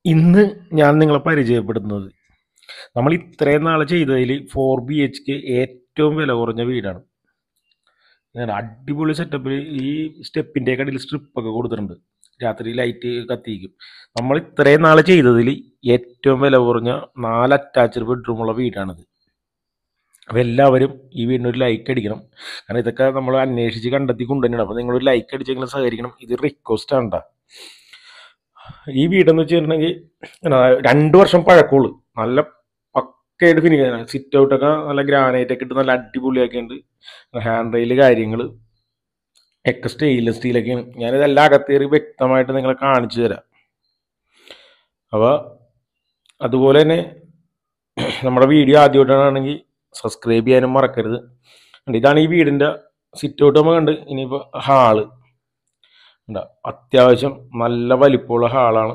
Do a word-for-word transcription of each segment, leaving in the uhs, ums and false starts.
ഇന്ന് ഞാൻ നിങ്ങളെ പരിചയപ്പെടുത്തുന്നത് നമ്മൾ ഇത്രയും നാൾ ചെയ്തതിൽ ഫോർ ബി എച്ച് കെ ഏറ്റവും വില കുറഞ്ഞ വീടാണ്. ഇങ്ങനെ അടിപൊളി സെറ്റപ്പിൽ ഈ സ്റ്റെപ്പിൻ്റെ കടയിൽ സ്ട്രിപ്പൊക്കെ കൊടുത്തിട്ടുണ്ട്. രാത്രി ലൈറ്റ് കത്തിക്കും. നമ്മൾ ഇത്രയും നാൾ ചെയ്തതിൽ ഏറ്റവും വില കുറഞ്ഞ നാല് അറ്റാച്ച്ഡ് ബെഡ്റൂമുള്ള വീടാണിത്. അപ്പോൾ എല്ലാവരും ഈ വീടിന് ഒരു ലൈക്ക് അടിക്കണം. കാരണം ഇതൊക്കെ നമ്മൾ അന്വേഷിച്ച് കണ്ടെത്തി കൊണ്ടുതന്നെയാണ്. അപ്പോൾ നിങ്ങളൊരു ലൈക്ക് അടിച്ചെങ്കിലും സഹകരിക്കണം. ഇത് റിക്വസ്റ്റ് ആണ് ട്ടോ. ഈ വീടെന്ന് വെച്ചിട്ടുണ്ടെങ്കിൽ രണ്ട് വർഷം പഴക്കമുള്ളൂ. നല്ല പക്കയായിട്ട് ഫിനിഷ്, സിറ്റ് ഔട്ടൊക്കെ നല്ല ഗ്രാനൈറ്റ് ഒക്കെ ഇട്ട് നല്ല അടിപൊളിയാക്കിയുണ്ട്. ഹാൻഡ് റെയിൽ കാര്യങ്ങൾ ഒക്കെ സ്റ്റെയിൻലെസ് സ്റ്റീലൊക്കെയാണ്. ഞാനിതെല്ലാം അകത്തേറി വ്യക്തമായിട്ട് നിങ്ങളെ കാണിച്ചു തരാം. അപ്പോൾ അതുപോലെ തന്നെ നമ്മുടെ വീഡിയോ ആദ്യമായിട്ടാണെങ്കിൽ സബ്സ്ക്രൈബ് ചെയ്യാനും മറക്കരുത്. ഇതാണ് ഈ വീടിൻ്റെ സിറ്റ് ഔട്ട് നമ്മൾ കണ്ട്. ഇനിയിപ്പോൾ ഹാള് ഉണ്ട്, അത്യാവശ്യം നല്ല വലിപ്പമുള്ള ഹാളാണ്.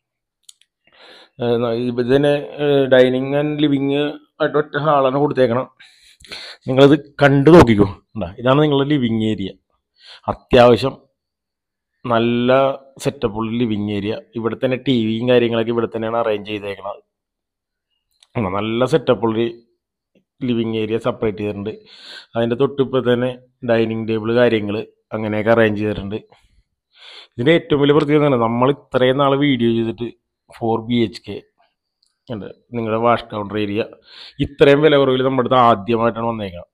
ഇതിന് ഡൈനിങ് ആൻഡ് ലിവിങ് ആയിട്ട് ഒറ്റ ഹാളാണ് കൊടുത്തേക്കണം. നിങ്ങളിത് കണ്ടു നോക്കിക്കോ. ഉണ്ടാ, ഇതാണ് നിങ്ങളുടെ ലിവിങ് ഏരിയ. അത്യാവശ്യം നല്ല സെറ്റപ്പുള്ള ലിവിങ് ഏരിയ. ഇവിടെ തന്നെ ടി വിയും കാര്യങ്ങളൊക്കെ ഇവിടെ തന്നെയാണ് അറേഞ്ച് ചെയ്തേക്കണത്. നല്ല സെറ്റപ്പുള്ളൊരു ലിവിങ് ഏരിയ സെപ്പറേറ്റ് ചെയ്തിട്ടുണ്ട്. അതിൻ്റെ തൊട്ടിപ്പോൾ തന്നെ ഡൈനിങ് ടേബിൾ കാര്യങ്ങൾ അങ്ങനെയൊക്കെ അറേഞ്ച് ചെയ്തിട്ടുണ്ട്. ഇതിൻ്റെ ഏറ്റവും വലിയ പ്രത്യേകത തന്നെ നമ്മൾ ഇത്രയും നാൾ വീഡിയോ ചെയ്തിട്ട് ഫോർ ബി എച്ച് കെ ഉണ്ട് നിങ്ങളുടെ വാഷ് കൗണ്ടർ ഏരിയ ഇത്രയും വില കുറവിൽ നമ്മുടെ അടുത്ത് ആദ്യമായിട്ടാണ് വന്നേക്കുന്നത്.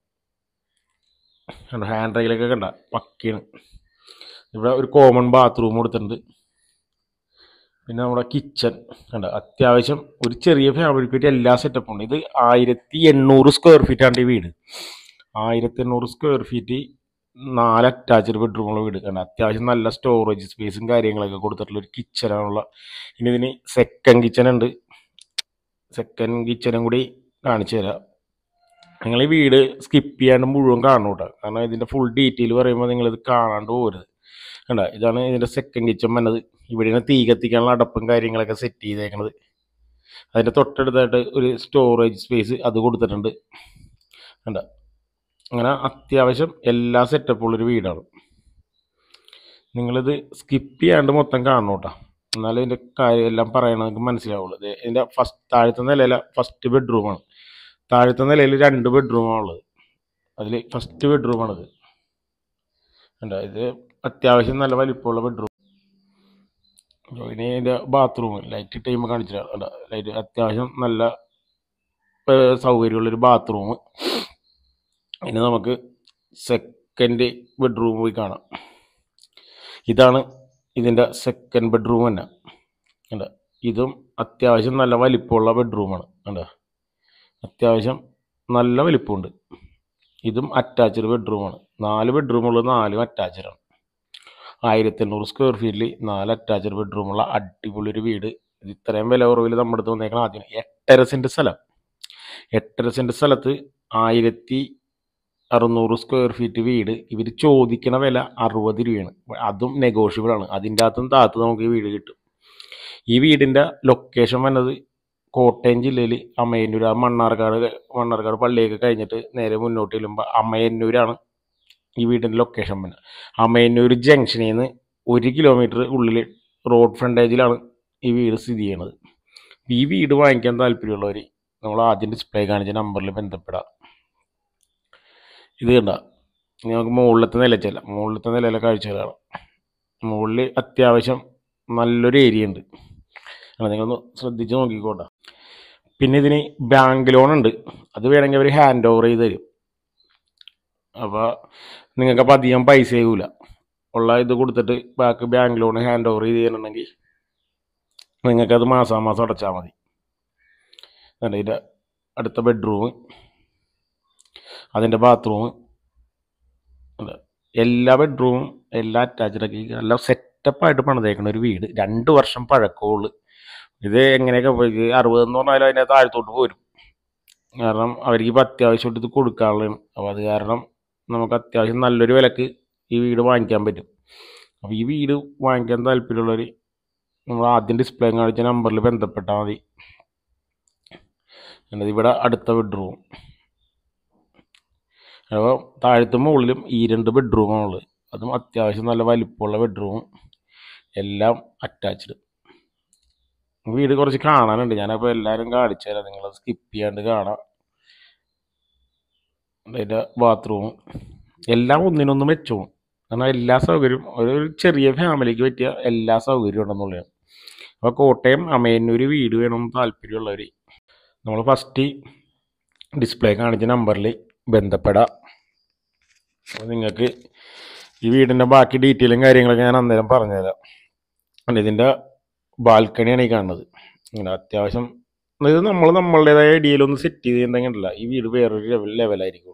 ഹാൻഡ് റെയിലൊക്കെ കണ്ട പക്കയാണ്. ഇവിടെ ഒരു കോമൺ ബാത്റൂം കൊടുത്തിട്ടുണ്ട്. പിന്നെ നമ്മുടെ കിച്ചൺ കണ്ട അത്യാവശ്യം ഒരു ചെറിയ ഫാമിലിക്ക് പറ്റിയ എല്ലാ സെറ്റപ്പും ഉണ്ട്. ഇത് ആയിരത്തി എണ്ണൂറ് സ്ക്വയർ ഫീറ്റാണ് ഈ വീട്. ആയിരത്തി എണ്ണൂറ് സ്ക്വയർ ഫീറ്റ് നാല് അറ്റാച്ച്ഡ് ബെഡ്റൂമുള്ള വീട് കണ്ട അത്യാവശ്യം നല്ല സ്റ്റോറേജ് സ്പേസും കാര്യങ്ങളൊക്കെ കൊടുത്തിട്ടുള്ള ഒരു കിച്ചണാണുള്ള. ഇനി ഇതിന് സെക്കൻഡ് കിച്ചൺ ഉണ്ട്. സെക്കൻഡ് കിച്ചണും കൂടി കാണിച്ചു തരാം. നിങ്ങൾ ഈ വീട് സ്കിപ്പ് ചെയ്യാണ്ട് മുഴുവൻ കാണണം കേട്ടോ. കാരണം ഇതിൻ്റെ ഫുൾ ഡീറ്റെയിൽ പറയുമ്പോൾ നിങ്ങളിത് കാണാണ്ട് പോരുത്. കണ്ട ഇതാണ് ഇതിൻ്റെ സെക്കൻഡ് കിച്ചൺ വന്നത്. ഇവിടെയാണ് തീ കത്തിക്കാനുള്ള അടപ്പും കാര്യങ്ങളൊക്കെ സെറ്റ് ചെയ്തേക്കണത്. അതിൻ്റെ തൊട്ടടുത്തായിട്ട് ഒരു സ്റ്റോറേജ് സ്പേസ് അത് കൊടുത്തിട്ടുണ്ട്. കണ്ട അങ്ങനെ അത്യാവശ്യം എല്ലാ സെറ്റപ്പുള്ളൊരു വീടാണ്. നിങ്ങളിത് സ്കിപ്പ് ചെയ്യാണ്ട് മൊത്തം കാണണം കേട്ടോ. എന്നാലും ഇതിൻ്റെ കാര്യം എല്ലാം പറയണമെങ്കിൽ മനസ്സിലാവുള്ളൂ. ഇതിൻ്റെ ഫസ്റ്റ് താഴത്തെ നിലയില ഫസ്റ്റ് ബെഡ്റൂമാണ്. താഴത്തെ നിലയിൽ രണ്ട് ബെഡ്റൂമാണ് ഉള്ളത്. അതിൽ ഫസ്റ്റ് ബെഡ്റൂമാണിത്. കണ്ടോ, ഇത് അത്യാവശ്യം നല്ല വലിപ്പമുള്ള ബെഡ്റൂം. ഇനി ഇതിൻ്റെ ബാത്റൂം ലൈറ്റ് ടൈം കാണിച്ചില്ല. കണ്ടോ, ലൈറ്റ് അത്യാവശ്യം നല്ല സൗകര്യമുള്ളൊരു ബാത്റൂം. ഇനി നമുക്ക് സെക്കൻഡ് ബെഡ്റൂം പോയി കാണാം. ഇതാണ് ഇതിൻ്റെ സെക്കൻഡ് ബെഡ്റൂം തന്നെ. കണ്ടോ, ഇതും അത്യാവശ്യം നല്ല വലിപ്പമുള്ള ബെഡ്റൂമാണ്. കണ്ടോ, അത്യാവശ്യം നല്ല വലിപ്പമുണ്ട്. ഇതും അറ്റാച്ച്ഡ് ബെഡ്റൂമാണ്. നാല് ബെഡ്റൂമുള്ളത് നാലും അറ്റാച്ച്ഡാണ്. ആയിരത്തി എണ്ണൂറ് സ്ക്വയർ ഫീറ്റിൽ നാല് അറ്റാച്ച്ഡ് ബെഡ്റൂമുള്ള അടിപൊളി ഒരു വീട്. ഇത് ഇത്രയും വില കുറവിൽ നമ്മുടെ അടുത്ത് വന്നേക്കണം. ആദ്യം എട്ടര സെൻറ്റ് സ്ഥലം. എട്ടര സെൻറ്റ് സ്ഥലത്ത് ആയിരത്തി അറുന്നൂറ് സ്ക്വയർ ഫീറ്റ് വീട്. ഇവർ ചോദിക്കണ വില അറുപത് രൂപയാണ്. അതും നെഗോഷ്യബിൾ ആണ്. അതിൻ്റെ അകത്തും താത്ത് നമുക്ക് ഈ വീട് കിട്ടും. ഈ വീടിൻ്റെ ലൊക്കേഷൻ വന്നത് കോട്ടയം ജില്ലയിൽ അമ്മയന്നൂർ. ആ മണ്ണാർക്കാട് മണ്ണാർക്കാട് പള്ളിയൊക്കെ കഴിഞ്ഞിട്ട് നേരെ മുന്നോട്ട് ചെല്ലുമ്പോൾ അമ്മയന്നൂരാണ് ഈ വീടിൻ്റെ ലൊക്കേഷൻ വന്നത്. അമ്മയന്നൂർ ജംഗ്ഷനിൽ നിന്ന് ഒരു കിലോമീറ്റർ ഉള്ളിൽ റോഡ് ഫ്രണ്ടേജിലാണ് ഈ വീട് സ്ഥിതി ചെയ്യണത്. ഈ വീട് വാങ്ങിക്കാൻ താല്പര്യമുള്ളവർ നമ്മൾ ആദ്യം ഡിസ്പ്ലേ കാണിച്ച നമ്പറിൽ ബന്ധപ്പെടാം. ഇത് കണ്ട നമുക്ക് മുകളിലത്തെ നില ചെല്ലാം. മുകളിലത്തെ നിലയിലെ കാഴ്ചകളാണ്. മുകളിൽ അത്യാവശ്യം നല്ലൊരു ഏരിയ ഉണ്ട്. നിങ്ങളൊന്ന് ശ്രദ്ധിച്ച് നോക്കിക്കോട്ടെ. പിന്നെ ഇതിന് ബാങ്ക് ലോൺ ഉണ്ട്. അത് വേണമെങ്കിൽ അവർ ഹാൻഡ് ഓവർ ചെയ്ത് തരും. അപ്പോൾ നിങ്ങൾക്കപ്പോൾ അധികം പൈസ ആകൂല. ഉള്ള ഇത് കൊടുത്തിട്ട് ബാക്കി ബാങ്ക് ലോൺ ഹാൻഡ് ഓവർ ചെയ്ത് തരുന്നുണ്ടെങ്കിൽ നിങ്ങൾക്കത് മാസം മാസം അടച്ചാൽ മതി. ഇതിൻ്റെ അടുത്ത ബെഡ്റൂം, അതിൻ്റെ ബാത്റൂം, എല്ലാ ബെഡ്റൂമും എല്ലാ അറ്റാച്ച്ഡാക്കി നല്ല സെറ്റപ്പായിട്ട് പണിതേക്കുന്ന ഒരു വീട്. രണ്ട് വർഷം പഴക്കമുള്ളു. ഇത് എങ്ങനെയൊക്കെ പോയി അറുപതെന്ന് പറഞ്ഞാലും അതിൻ്റെ താഴത്തോട്ട് പോരും. കാരണം അവർക്ക് ഇപ്പോൾ അത്യാവശ്യമായിട്ട് ഇത് കൊടുക്കാനുള്ളതാണ്. അപ്പോൾ അത് കാരണം നമുക്ക് അത്യാവശ്യം നല്ലൊരു വിലക്ക് ഈ വീട് വാങ്ങിക്കാൻ പറ്റും. അപ്പോൾ ഈ വീട് വാങ്ങിക്കാൻ താല്പര്യമുള്ളവർ നമ്മൾ ആദ്യം ഡിസ്പ്ലേ കാണിച്ച നമ്പറിൽ ബന്ധപ്പെട്ടാൽ മതി. എന്നത് ഇവിടെ അടുത്ത ബെഡ്റൂം. അപ്പോൾ താഴത്തും മുകളിലും ഈ രണ്ട് ബെഡ്റൂമാണുള്ളത്. അതും അത്യാവശ്യം നല്ല വലിപ്പമുള്ള ബെഡ്റൂമും എല്ലാം അറ്റാച്ച്ഡ്. വീട് കുറച്ച് കാണാനുണ്ട്. ഞാനപ്പോൾ എല്ലാവരും കാണിച്ചു തരാം, നിങ്ങൾ സ്കിപ്പ് ചെയ്യാണ്ട് കാണാം. അതിൻ്റെ ബാത്റൂമും എല്ലാം ഒന്നിനൊന്നും മെച്ചവും, കാരണം എല്ലാ സൗകര്യവും ഒരു ചെറിയ ഫാമിലിക്ക് പറ്റിയ എല്ലാ സൗകര്യവും ഉണ്ടെന്നുള്ളതാണ്. അപ്പോൾ കോട്ടയം അമയന്നൂർ വീട് വേണമെന്ന് താല്പര്യമുള്ളവർ നമ്മൾ ഫസ്റ്റ് ഡിസ്പ്ലേ കാണിച്ച നമ്പറിൽ ബന്ധപ്പെടാം. അപ്പോൾ നിങ്ങൾക്ക് ഈ വീടിൻ്റെ ബാക്കി ഡീറ്റെയിലും കാര്യങ്ങളൊക്കെ ഞാൻ അന്നേരം പറഞ്ഞുതരാം. ഇതിൻ്റെ ബാൽക്കണിയാണ് ഈ കാണുന്നത്. ഇങ്ങനെ അത്യാവശ്യം ഇത് നമ്മൾ നമ്മളുടേതായ ഐഡിയയിലൊന്ന് സെറ്റ് ചെയ്തിട്ടുണ്ടെങ്കിലല്ല ഈ വീട് വേറൊരു ലെവൽ ലെവലായിരിക്കും.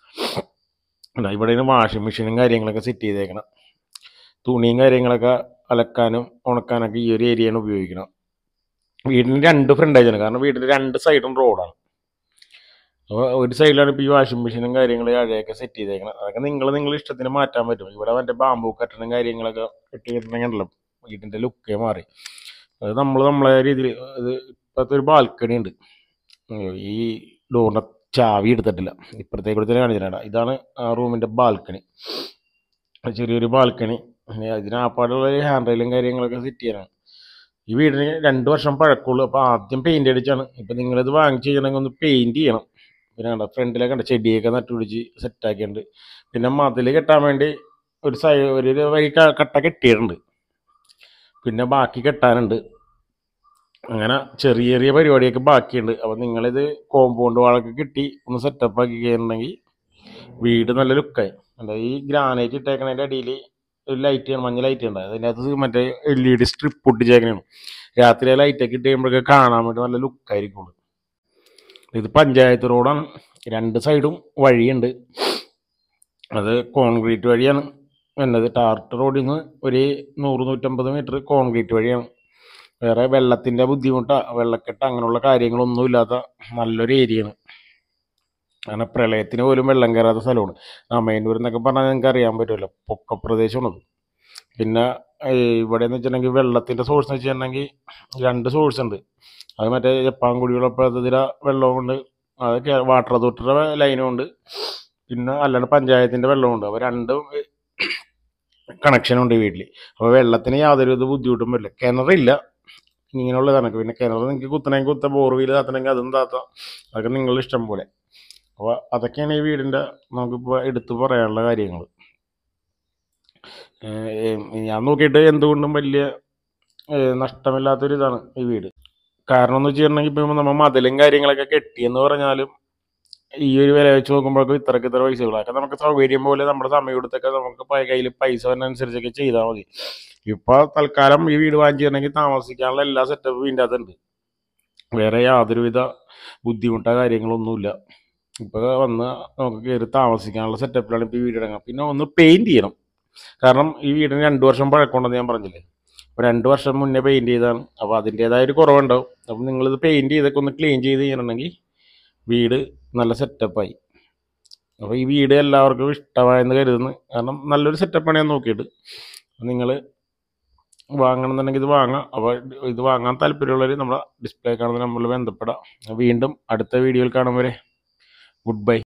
ഇവിടെ നിന്ന് വാഷിംഗ് മെഷീനും കാര്യങ്ങളൊക്കെ സെറ്റ് ചെയ്തേക്കണം. തുണിയും കാര്യങ്ങളൊക്കെ അലക്കാനും ഉണക്കാനൊക്കെ ഈ ഒരു ഏരിയയാണ് ഉപയോഗിക്കണം. വീടിന് രണ്ട് ഫ്രണ്ടേജാണ്, കാരണം വീടിൻ്റെ രണ്ട് സൈഡും റോഡാണ്. അപ്പോൾ ഒരു സൈഡിലാണ് ഇപ്പോൾ ഈ വാഷിംഗ് മെഷീനും കാര്യങ്ങൾ അഴയൊക്കെ സെറ്റ് ചെയ്തേക്കണം. അതൊക്കെ നിങ്ങൾ നിങ്ങളുടെ ഇഷ്ടത്തിന് മാറ്റാൻ പറ്റും. ഇവിടെ മറ്റേ ബാമ്പൂ കട്ടനും കാര്യങ്ങളൊക്കെ കെട്ടി കിട്ടണമെങ്കിലല്ലോ വീടിൻ്റെ ലുക്കേ മാറി. അത് നമ്മൾ നമ്മളെ രീതിയിൽ ഇത് ഇപ്പോഴത്തെ ഒരു ബാൽക്കണി ഉണ്ട്. ഈ ഡോറിൻ്റെ ചാവി എടുത്തിട്ടില്ല, ഇപ്പുറത്തേക്ക് കൂടി തന്നെ കാണിച്ചിട്ടാണ്. ഇതാണ് ആ റൂമിൻ്റെ ബാൽക്കണി, ചെറിയൊരു ബാൽക്കണി. അതിനാപ്പാടുള്ള ഹാൻഡ് റെയിലും കാര്യങ്ങളൊക്കെ സെറ്റ് ചെയ്യാനാണ്. ഈ വീടിന് രണ്ട് വർഷം പഴക്കമുള്ളൂ. അപ്പോൾ ആദ്യം പെയിൻ്റ് അടിച്ചാണ്. ഇപ്പം നിങ്ങളിത് വാങ്ങിച്ച് ചെയ്യണമെങ്കിൽ ഒന്ന് പെയിൻറ്റ് ചെയ്യണം. പിന്നെ കണ്ട ഫ്രണ്ടിലൊക്കെ കണ്ട ചെടിയൊക്കെ നട്ടുപിടിച്ച് സെറ്റാക്കിയിട്ടുണ്ട്. പിന്നെ മതിൽ കെട്ടാൻ വേണ്ടി ഒരു സൈ ഒരു വരി കട്ട കെട്ടിയിട്ടുണ്ട്, പിന്നെ ബാക്കി കെട്ടാനുണ്ട്. അങ്ങനെ ചെറിയ ചെറിയ പരിപാടിയൊക്കെ ബാക്കിയുണ്ട്. അപ്പോൾ നിങ്ങളിത് കോമ്പൗണ്ട് വാളൊക്കെ കിട്ടി ഒന്ന് സെറ്റപ്പ് ആക്കി കഴിഞ്ഞിട്ടുണ്ടെങ്കിൽ വീട് നല്ല ലുക്കായി. എന്താ ഈ ഗ്രാനൈറ്റ് ഇട്ടേക്കണതിൻ്റെ അടിയിൽ ഒരു ലൈറ്റ്, മഞ്ഞ ലൈറ്റ് ഉണ്ട്. അതിൻ്റെ അകത്ത് മറ്റേ എൽ ഇ ഡി സ്ട്രിപ്പ് പൊട്ടിച്ചേക്കണേണ്. രാത്രി ലൈറ്റൊക്കെ ഇട്ട് കഴിയുമ്പോഴൊക്കെ കാണാൻ വേണ്ടി നല്ല ലുക്കായിരിക്കും. ഇത് പഞ്ചായത്ത് റോഡാണ്, രണ്ട് സൈഡും വഴിയുണ്ട്. അത് കോൺക്രീറ്റ് വഴിയാണ് വരുന്നത്. ടാർട്ട് റോഡിൽ നിന്ന് ഒരു നൂറ് നൂറ്റമ്പത് മീറ്റർ കോൺക്രീറ്റ് വഴിയാണ്. വേറെ വെള്ളത്തിൻ്റെ ബുദ്ധിമുട്ടോ വെള്ളക്കെട്ട് അങ്ങനെയുള്ള കാര്യങ്ങളൊന്നുമില്ലാത്ത നല്ലൊരു ഏരിയയാണ്. കാരണം പ്രളയത്തിന് പോലും വെള്ളം കയറാത്ത സ്ഥലമാണ്. അമയന്നൂർ എന്നൊക്കെ പറഞ്ഞാൽ നിങ്ങൾക്ക് അറിയാൻ പറ്റുമല്ലോ, പൊക്കപ്രദേശമാണത്. പിന്നെ ഇവിടെ എന്ന് വെച്ചിട്ടുണ്ടെങ്കിൽ വെള്ളത്തിൻ്റെ സോഴ്സ് എന്ന് വെച്ചിട്ടുണ്ടെങ്കിൽ രണ്ട് സോഴ്സ് ഉണ്ട്. അത് മറ്റേ ജപ്പാൻ കുടിവെള്ള പദ്ധതിയുടെ വെള്ളമുണ്ട്, അത് വാട്ടർ അതോറിറ്റിയുടെ ലൈനും ഉണ്ട്, പിന്നെ അല്ലാണ്ട് പഞ്ചായത്തിൻ്റെ വെള്ളമുണ്ട്. അപ്പോൾ രണ്ടും കണക്ഷനുണ്ട് വീട്ടിൽ. അപ്പോൾ വെള്ളത്തിന് യാതൊരു ഇത് ബുദ്ധിമുട്ടും വരില്ല. കിണറില്ല ഇങ്ങനെയുള്ള കണക്ക്. പിന്നെ കിണർ നിങ്ങൾക്ക് കുത്തണമെങ്കിൽ കുത്ത, ബോർവീൽ താത്തണമെങ്കിൽ അതും താത്താം. അതൊക്കെ നിങ്ങളുടെ ഇഷ്ടം പോലെ. അപ്പോൾ അതൊക്കെയാണ് ഈ വീടിൻ്റെ നമുക്കിപ്പോൾ എടുത്തു പറയാനുള്ള കാര്യങ്ങൾ. ഞാൻ നോക്കിയിട്ട് എന്തുകൊണ്ടും വലിയ നഷ്ടമില്ലാത്തൊരിതാണ് ഈ വീട്. കാരണം എന്ന് വെച്ചിട്ടുണ്ടെങ്കിൽ ഇപ്പം നമ്മൾ മതിലും കാര്യങ്ങളൊക്കെ കെട്ടിയെന്ന് പറഞ്ഞാലും ഈ ഒരു വില വെച്ച് നോക്കുമ്പോഴേക്കും ഇത്രയ്ക്ക് ഇത്ര പൈസകളാണ്. അതൊക്കെ നമുക്ക് സൗകര്യം പോലെ നമ്മുടെ സമയം എടുത്തൊക്കെ നമുക്ക് കയ്യിൽ പൈസ വരുന്നതനുസരിച്ചൊക്കെ ചെയ്താൽ മതി. ഇപ്പോൾ തൽക്കാലം ഈ വീട് വാങ്ങിച്ചിട്ടുണ്ടെങ്കിൽ താമസിക്കാനുള്ള എല്ലാ സെറ്റപ്പും ഇതിൻ്റെ അകത്തുണ്ട്. വേറെ യാതൊരുവിധ ബുദ്ധിമുട്ടോ കാര്യങ്ങളൊന്നുമില്ല. ഇപ്പോൾ വന്ന് നമുക്ക് കയറി താമസിക്കാനുള്ള സെറ്റപ്പിലാണ് ഇപ്പോൾ ഈ വീട് ഇറങ്ങുക. പിന്നെ ഒന്ന് പെയിൻറ്റ് ചെയ്യണം, കാരണം ഈ വീടിന് രണ്ട് വർഷം പഴക്കമുണ്ടെന്ന് ഞാൻ പറഞ്ഞില്ലേ. അപ്പോൾ രണ്ട് വർഷം മുന്നേ പെയിൻറ്റ് ചെയ്താണ്. അപ്പോൾ അതിൻ്റേതായൊരു കുറവുണ്ടാവും. അപ്പോൾ നിങ്ങളിത് പെയിൻറ്റ് ചെയ്തൊക്കെ ഒന്ന് ക്ലീൻ ചെയ്ത് ചെയ്യണമെങ്കിൽ വീട് നല്ല സെറ്റപ്പായി. അപ്പോൾ ഈ വീട് എല്ലാവർക്കും ഇഷ്ടമായെന്ന് കരുതുന്നു. കാരണം നല്ലൊരു സെറ്റപ്പാണ് ഞാൻ നോക്കിയിട്ട്. നിങ്ങൾ വാങ്ങണമെന്നുണ്ടെങ്കിൽ ഇത് വാങ്ങാം. അപ്പോൾ ഇത് വാങ്ങാൻ താല്പര്യമുള്ളവർ നമ്മുടെ ഡിസ്പ്ലേ കാണുന്ന നമ്പറിൽ ബന്ധപ്പെടാം. വീണ്ടും അടുത്ത വീഡിയോയിൽ കാണും വരെ ഗുഡ് ബൈ.